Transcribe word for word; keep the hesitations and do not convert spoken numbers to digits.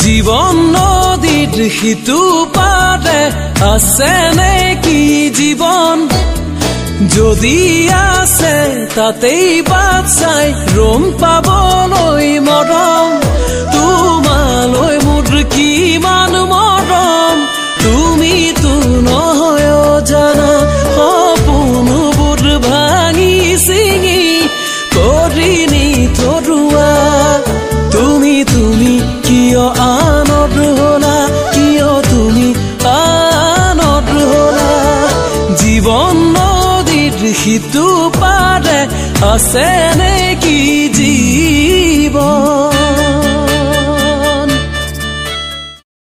জীৱন নদীত সিটো পাৰে আছে নেকি জীৱন যদি আছে তাতেই বাট চাই ৰম পাবলৈ মৰম তোমালৈ মোৰ কিমান মৰম তুমিতো নহয় জানা সপোনবোৰ ভাঙি চিঙি কৰি নিথৰুৱা তুমি তুমি কিয় আনৰ হলা কিয় তুমি আনৰ হলা জীৱন নদীত সিটো পাৰে আছে নেকি জীৱন